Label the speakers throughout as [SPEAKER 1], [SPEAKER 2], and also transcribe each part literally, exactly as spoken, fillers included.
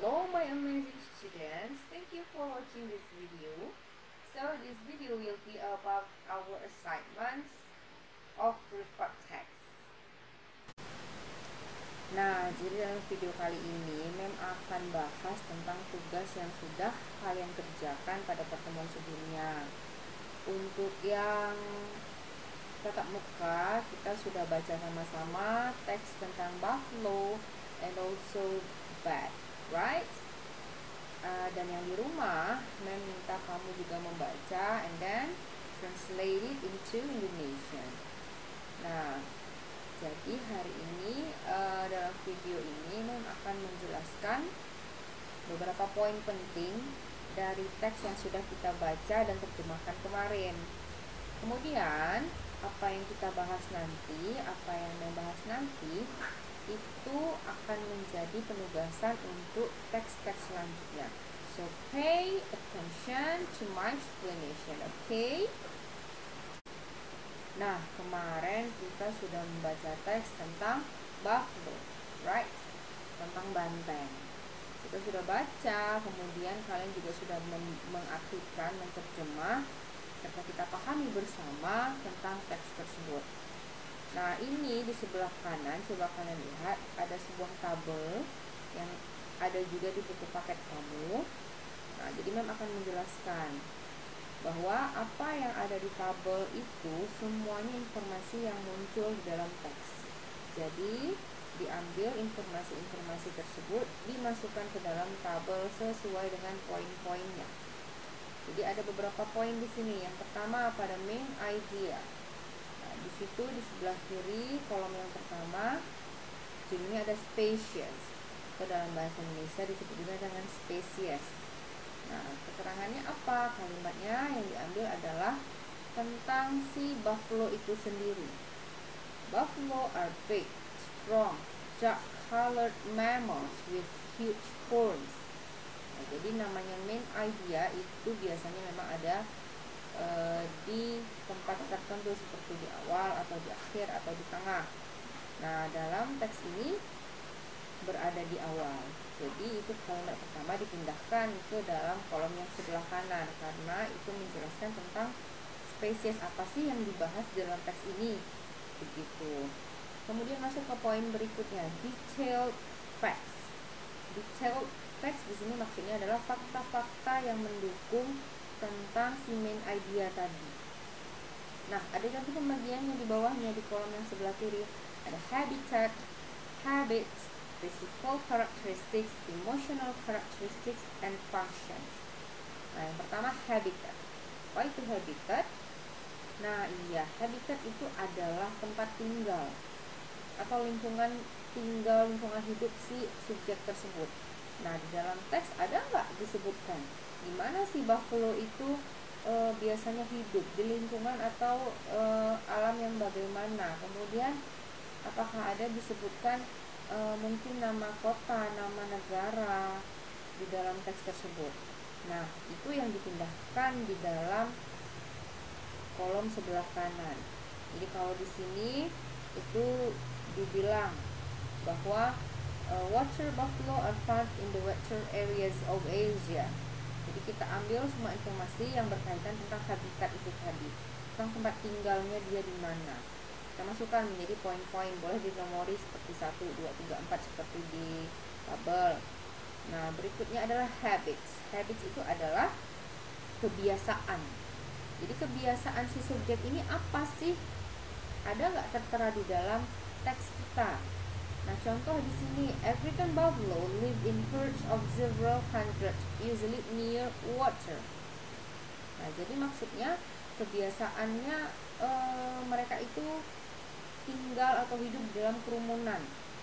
[SPEAKER 1] Hello my amazing students, thank you for watching this video. So this video will be about our assignments of report text. Nah, jadi dalam video kali ini Mem akan bahas tentang tugas yang sudah kalian kerjakan pada pertemuan sebelumnya. Untuk yang tatap muka, kita sudah baca sama-sama teks tentang buffalo and also bat, right? Uh, dan yang di rumah, Mem minta kamu juga membaca and then translate it into Indonesian. Nah, jadi hari ini uh, dalam video ini Mem akan menjelaskan beberapa poin penting dari teks yang sudah kita baca dan terjemahkan kemarin. Kemudian apa yang kita bahas nanti, apa yang membahas nanti itu akan menjadi penugasan untuk teks-teks selanjutnya. So pay attention to my explanation, okay? Nah, kemarin kita sudah membaca teks tentang buffalo, right? Tentang banteng. Kita sudah baca, kemudian kalian juga sudah mengartikan, menerjemah, serta kita pahami bersama tentang teks tersebut. Nah, ini di sebelah kanan, coba kalian lihat, ada sebuah tabel yang ada juga di buku paket kamu. Nah, jadi Mem akan menjelaskan bahwa apa yang ada di tabel itu semuanya informasi yang muncul di dalam teks. Jadi, diambil informasi-informasi tersebut, dimasukkan ke dalam tabel sesuai dengan poin-poinnya. Jadi ada beberapa poin di sini. Yang pertama pada main idea. Nah, di situ di sebelah kiri kolom yang pertama judulnya ada species. Atau dalam bahasa Indonesia disebut juga dengan spesies. Nah, keterangannya apa? Kalimatnya yang diambil adalah tentang si buffalo itu sendiri. Buffalo are big, strong, dark-colored mammals with huge horns. Nah, jadi namanya main idea itu biasanya memang ada e, di tempat tertentu seperti di awal atau di akhir atau di tengah. Nah, dalam teks ini berada di awal. Jadi itu kalimat pertama dipindahkan ke dalam kolom yang sebelah kanan karena itu menjelaskan tentang spesies apa sih yang dibahas dalam teks ini. Begitu. Kemudian masuk ke poin berikutnya, detailed facts. Detailed teks di sini maksudnya adalah fakta-fakta yang mendukung tentang si main idea tadi. Nah, ada satu pembagiannya di bawahnya di kolom yang sebelah kiri. Ada habitat, habits, physical characteristics, emotional characteristics, and functions. Nah, yang pertama habitat. Apa itu habitat? Nah, iya, habitat itu adalah tempat tinggal atau lingkungan tinggal, lingkungan hidup si subjek tersebut. Nah, di dalam teks ada nggak disebutkan di mana si buffalo itu e, biasanya hidup, di lingkungan atau e, alam yang bagaimana. Kemudian apakah ada disebutkan e, mungkin nama kota, nama negara di dalam teks tersebut. Nah, itu yang dipindahkan di dalam kolom sebelah kanan. Jadi kalau di sini itu dibilang bahwa Uh, water buffalo are found in the wetter areas of Asia. Jadi kita ambil semua informasi yang berkaitan tentang habitat itu tadi, tentang tempat tinggalnya dia di mana. Kita masukkan menjadi poin-poin, boleh dinomori seperti satu, dua, tiga, empat seperti di tabel. Nah, berikutnya adalah habits. Habits itu adalah kebiasaan. Jadi kebiasaan si subjek ini apa sih? Ada nggak tertera di dalam teks kita? Nah, contoh di sini, African buffalo live in herds of several hundred, usually near water. Nah, jadi maksudnya kebiasaannya e, mereka itu tinggal atau hidup dalam kerumunan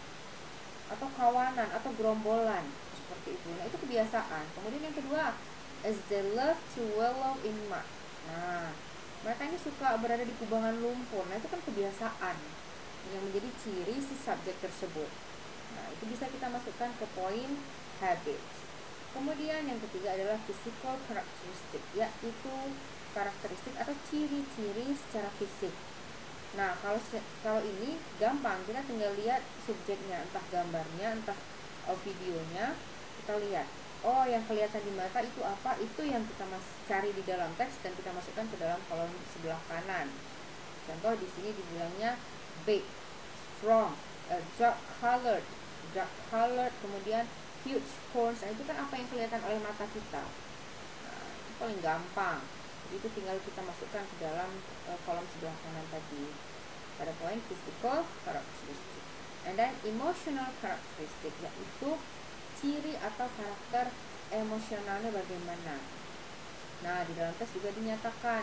[SPEAKER 1] atau kawanan atau gerombolan seperti itu. Nah, itu kebiasaan. Kemudian yang kedua, as they love to wallow in mud. Nah, mereka ini suka berada di kubangan lumpur. Nah, itu kan kebiasaan yang menjadi ciri si subjek tersebut. Nah, itu bisa kita masukkan ke poin habits. Kemudian yang ketiga adalah physical characteristic, yaitu karakteristik atau ciri-ciri secara fisik. Nah, kalau kalau ini gampang, kita tinggal lihat subjeknya, entah gambarnya, entah videonya, kita lihat, oh yang kelihatan di mata itu apa, itu yang kita mas cari di dalam teks dan kita masukkan ke dalam kolom sebelah kanan. Contoh di sini dibilangnya big, strong, uh, dark colored, dark colored, kemudian huge horns. Nah, itu kan apa yang kelihatan oleh mata kita. Nah, itu paling gampang. Jadi itu tinggal kita masukkan ke dalam uh, kolom sebelah kanan tadi. Pada poin physical characteristic, and then emotional characteristic, yaitu ciri atau karakter emosionalnya bagaimana. Nah, di dalam tes juga dinyatakan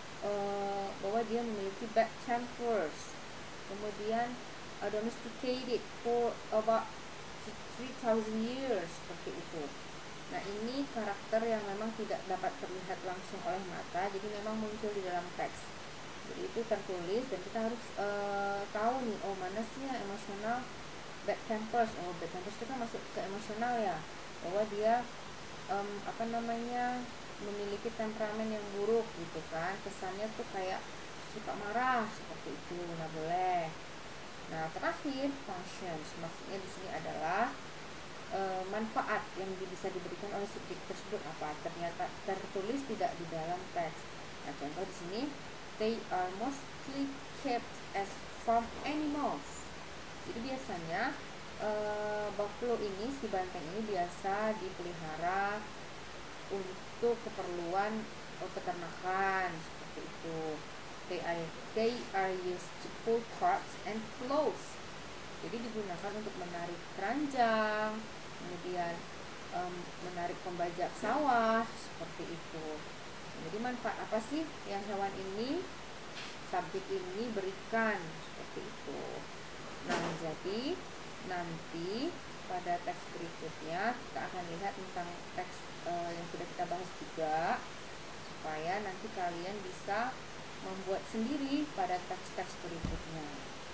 [SPEAKER 1] uh, bahwa dia memiliki bad tempers, kemudian uh, domesticated for about three thousand years, seperti itu. Nah, ini karakter yang memang tidak dapat terlihat langsung oleh mata, jadi memang muncul di dalam teks. Jadi itu tertulis dan kita harus uh, tahu nih, oh mana sih yang emosional, bad tempers. Oh, bad tempers itu kan masuk ke emosional ya, bahwa dia um, apa namanya memiliki temperamen yang buruk gitu kan, kesannya tuh kayak suka marah, seperti itu. Nggak boleh. Nah, terakhir functions, maksudnya di sini adalah e, manfaat yang bisa diberikan oleh subjek tersebut apa, ternyata tertulis tidak di dalam teks. Nah, contoh di sini, they are mostly kept as farm animals. Jadi biasanya e, buffalo ini, si banteng ini biasa dipelihara untuk keperluan oh, peternakan, seperti itu. They are they are used to pull carts and plows. Jadi digunakan untuk menarik keranjang, kemudian um, menarik pembajak sawah, seperti itu. Jadi manfaat apa sih yang hewan ini, subjek ini berikan, seperti itu. Nah, jadi nanti pada teks berikutnya kita akan lihat tentang teks uh, yang sudah kita bahas juga, supaya nanti kalian bisa membuat sendiri pada teks-teks berikutnya.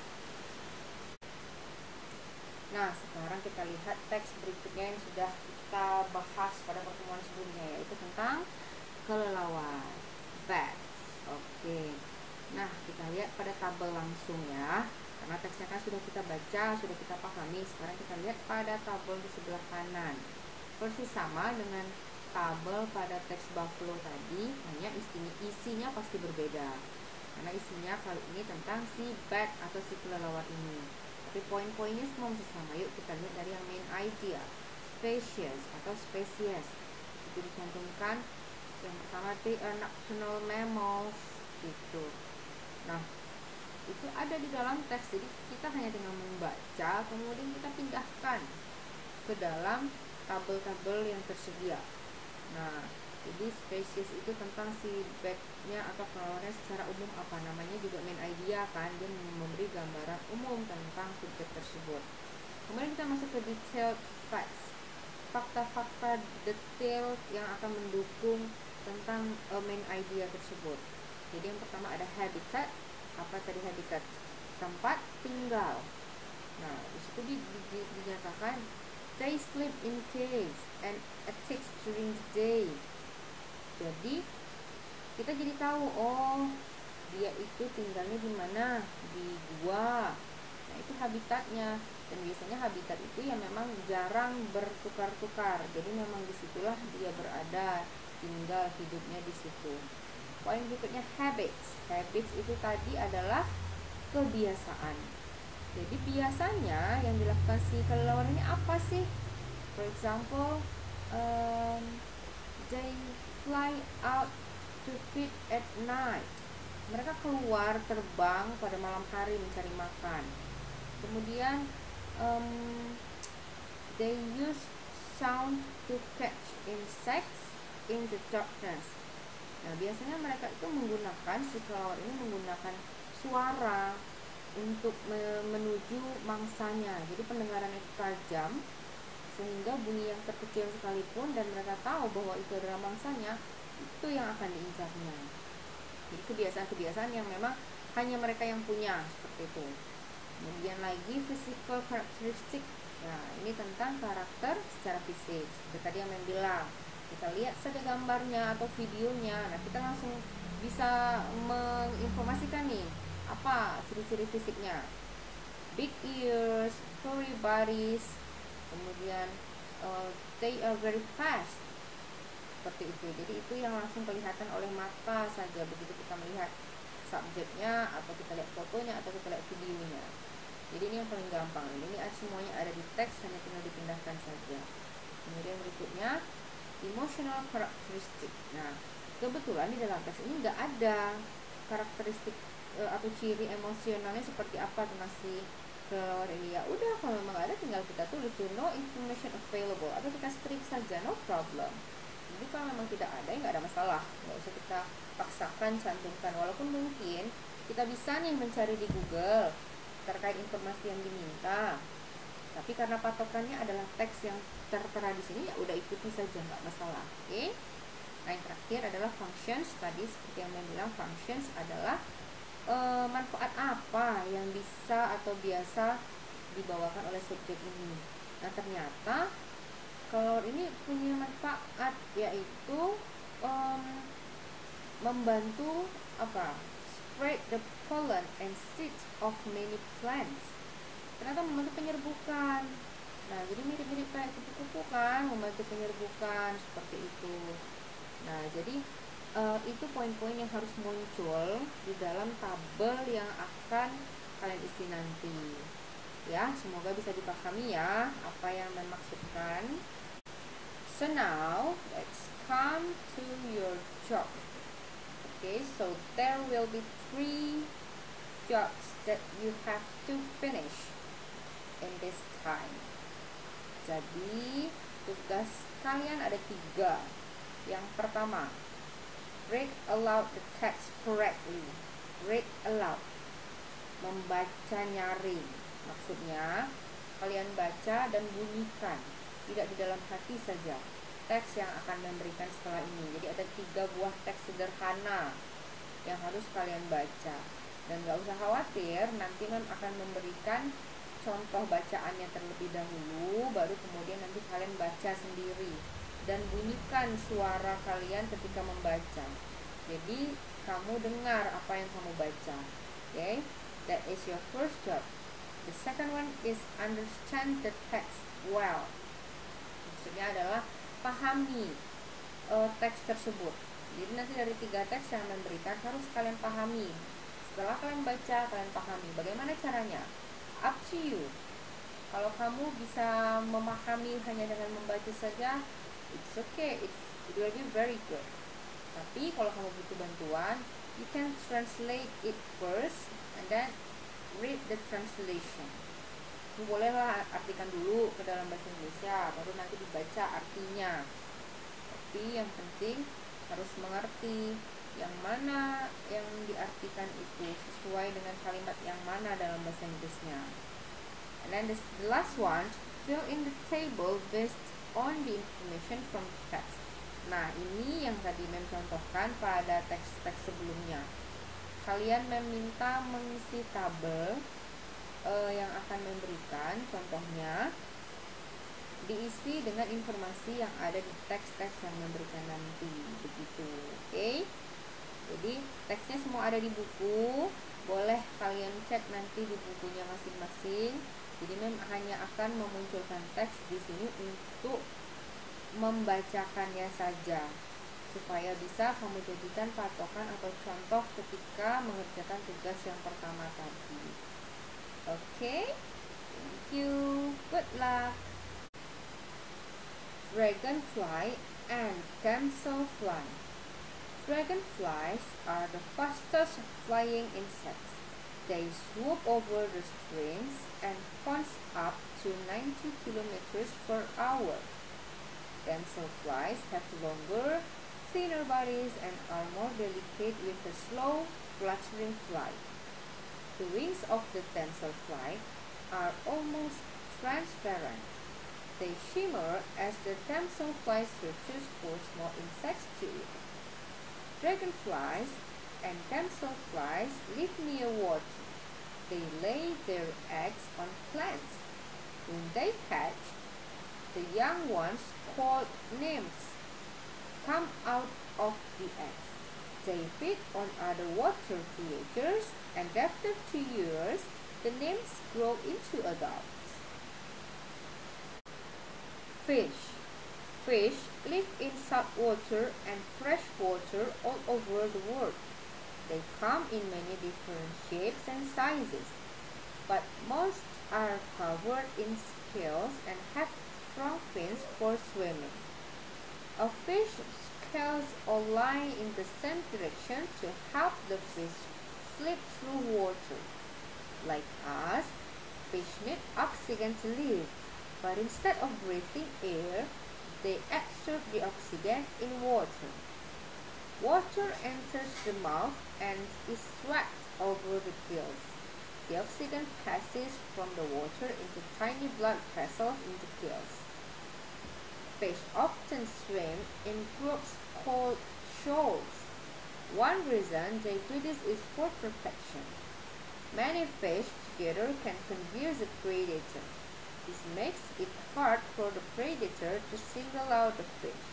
[SPEAKER 1] Nah, sekarang kita lihat teks berikutnya yang sudah kita bahas pada pertemuan sebelumnya, yaitu tentang kelelawar, bats. Oke. Nah, kita lihat pada tabel langsung ya, karena teksnya kan sudah kita baca, sudah kita pahami. Sekarang kita lihat pada tabel di sebelah kanan, persis sama dengan tabel pada teks buffalo tadi, hanya isinya, isinya pasti berbeda, karena isinya kali ini tentang si bat atau si kelelawar ini. Tapi poin-poinnya semua masih sama. Yuk kita lihat dari yang main idea, species atau spesies. Itu dicantumkan yang pertama, they are nocturnal mammals gitu. Nah, itu ada di dalam teks, jadi kita hanya tinggal membaca, kemudian kita pindahkan ke dalam tabel-tabel yang tersedia. Nah, jadi spesies itu tentang si bat-nya atau kelelawarnya secara umum, apa namanya juga main idea kan, dia memberi gambaran umum tentang subjek tersebut. Kemudian kita masuk ke detailed facts, fakta-fakta detail yang akan mendukung tentang uh, main idea tersebut. Jadi yang pertama ada habitat. Apa tadi habitat? Tempat tinggal. Nah, disitu di, di, dinyatakan they sleep in caves and attics during the day. Jadi kita jadi tahu, oh dia itu tinggalnya di mana, di gua. Nah, itu habitatnya. Dan biasanya habitat itu ya memang jarang bertukar-tukar. Jadi memang disitulah dia berada, tinggal hidupnya di situ. Poin berikutnya habits. Habits itu tadi adalah kebiasaan. Jadi biasanya yang dilakukan si kelelawar ini apa sih? For example, um, they fly out to feed at night. Mereka keluar terbang pada malam hari mencari makan. Kemudian um, they use sound to catch insects in the darkness. Nah, biasanya mereka itu menggunakan, si kelelawar ini menggunakan suara untuk me- menuju mangsanya. Jadi pendengarannya itu tajam, sehingga bunyi yang terkecil sekalipun dan mereka tahu bahwa itu adalah mangsanya, itu yang akan diincarnya. Jadi kebiasaan-kebiasaan yang memang hanya mereka yang punya, seperti itu. Kemudian lagi physical characteristic. Nah, ini tentang karakter secara fisik. Seperti tadi yang Mem bilang, kita lihat saja gambarnya atau videonya. Nah, kita langsung bisa menginformasikan nih apa ciri-ciri fisiknya. Big ears, furry bodies, kemudian uh, they are very fast, seperti itu. Jadi itu yang langsung kelihatan oleh mata saja begitu kita melihat subjeknya, atau kita lihat fotonya, atau kita lihat videonya. Jadi ini yang paling gampang. Ini semuanya ada di teks, hanya tinggal dipindahkan saja. Kemudian berikutnya emotional characteristic. Nah, kebetulan di dalam teks ini nggak ada karakteristik e, atau ciri emosionalnya seperti apa tuh masih kelelawar ini. Ya udah, kalau memang nggak ada tinggal kita tulis tuh no information available, atau kita strip saja, no problem. Jadi kalau memang tidak ada, ya nggak ada masalah, nggak usah kita paksakan cantumkan. Walaupun mungkin kita bisa nih mencari di Google terkait informasi yang diminta, tapi karena patokannya adalah teks yang tertera di sini, ya udah ikuti saja, nggak masalah. Oke. Okay? Nah, yang terakhir adalah functions. Tadi seperti yang saya bilang, functions adalah e, manfaat apa yang bisa atau biasa dibawakan oleh subjek ini. Nah, ternyata kalau ini punya manfaat, yaitu um, membantu apa? Spread the pollen and seeds of many plants. Ternyata membantu penyerbukan. Nah, jadi mirip-mirip kayak kupu-kupu kan, membantu penyerbukan seperti itu. Nah, jadi uh, itu poin-poin yang harus muncul di dalam tabel yang akan kalian isi nanti. Ya, semoga bisa dipahami ya apa yang dimaksudkan. So now, let's come to your job. Okay, so there will be three jobs that you have to finish in this time. Jadi tugas kalian ada tiga. Yang pertama, read aloud the text correctly. Read aloud, membaca nyaring. Maksudnya kalian baca dan bunyikan, tidak di dalam hati saja teks yang akan memberikan setelah ini. Jadi ada tiga buah teks sederhana yang harus kalian baca, dan gak usah khawatir, nanti mem akan memberikan contoh bacaannya terlebih dahulu, baru kemudian nanti kalian baca sendiri dan bunyikan suara kalian ketika membaca. Jadi kamu dengar apa yang kamu baca. Oke, okay? That is your first job. The second one is understand the text well. Maksudnya adalah pahami uh, teks tersebut. Jadi nanti dari tiga teks yang memberikan harus kalian pahami. Setelah kalian baca, kalian pahami. Bagaimana caranya? Up to you. Kalau kamu bisa memahami hanya dengan membaca saja, it's okay, it's, it will be very good. Tapi kalau kamu butuh bantuan, you can translate it first and then read the translation. Bolehlah artikan dulu ke dalam bahasa Indonesia, baru nanti dibaca artinya. Tapi yang penting harus mengerti yang mana yang diartikan itu sesuai dengan kalimat yang mana dalam bahasa Inggrisnya. And then the last one, fill in the table based on the information from text. Nah, ini yang tadi Mem contohkan pada teks-teks sebelumnya. Kalian meminta mengisi tabel uh, yang akan memberikan contohnya, diisi dengan informasi yang ada di teks-teks yang memberikan nanti, begitu. Oke, okay? Jadi teksnya semua ada di buku, boleh kalian cek nanti di bukunya masing-masing. Jadi Mem hanya akan memunculkan teks di sini untuk membacakannya saja, supaya bisa kamu jadikan patokan atau contoh ketika mengerjakan tugas yang pertama tadi. Oke, okay? Thank you, good luck. Dragonfly and Damselfly. Dragonflies are the fastest flying insects. They swoop over the streams and ponds up to ninety kilometers per hour. Damselflies have longer, thinner bodies and are more delicate with a slow, fluttering flight. The wings of the damselfly are almost transparent. They shimmer as the damselfly searches for small insects to eat. Dragonflies and damselflies live near water. They lay their eggs on plants. When they hatch, the young ones, called nymphs, come out of the eggs. They feed on other water creatures, and after two years, the nymphs grow into adults. Fish. Fish live in saltwater and freshwater all over the world. They come in many different shapes and sizes, but most are covered in scales and have strong fins for swimming. A fish's scales all lie in the same direction to help the fish slip through water. Like us, fish need oxygen to live, but instead of breathing air, they absorb the oxygen in water. Water enters the mouth and is swept over the gills. The oxygen passes from the water into tiny blood vessels in the gills. Fish often swim in groups called shoals. One reason they do this is for protection. Many fish together can confuse a predator. This makes it hard for the predator to single out the fish.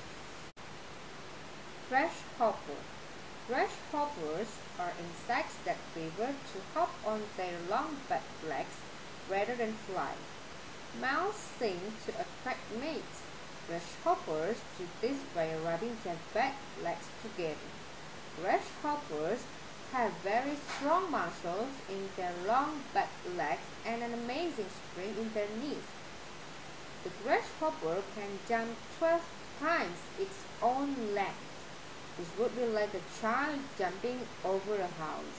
[SPEAKER 1] Grasshopper. Grasshoppers are insects that prefer to hop on their long back legs rather than fly. Males sing to attract mates. Grasshoppers do this by rubbing their back legs together. Grasshoppers have very strong muscles in their long back legs and an amazing spring in their knees. The grasshopper can jump twelve times its own length. This would be like a child jumping over a house.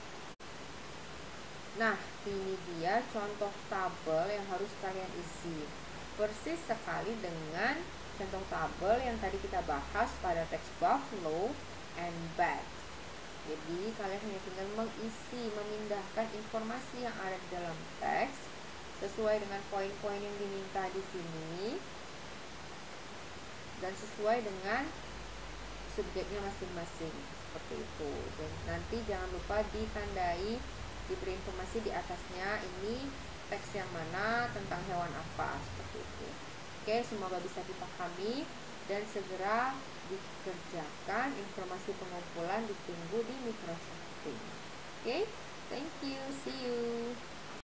[SPEAKER 1] Nah, ini dia contoh tabel yang harus kalian isi. Persis sekali dengan contoh tabel yang tadi kita bahas pada teks buffalo and bat. Jadi kalian hanya tinggal mengisi, memindahkan informasi yang ada di dalam teks sesuai dengan poin-poin yang diminta di sini dan sesuai dengan subjeknya masing-masing, seperti itu. Dan nanti jangan lupa ditandai, diberi informasi di atasnya, ini teks yang mana, tentang hewan apa, seperti itu. Oke, semoga bisa dipahami dan segera dikerjakan. Informasi pengumpulan ditunggu di Microsoft Teams. Oke, thank you, see you.